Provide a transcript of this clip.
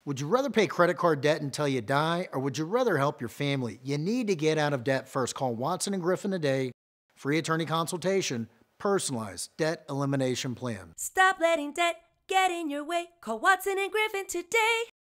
Would you rather pay credit card debt until you die, or would you rather help your family? You need to get out of debt first. Call Watson and Griffin today. Free attorney consultation. Personalized debt elimination plan. Stop letting debt get in your way. Call Watson and Griffin today.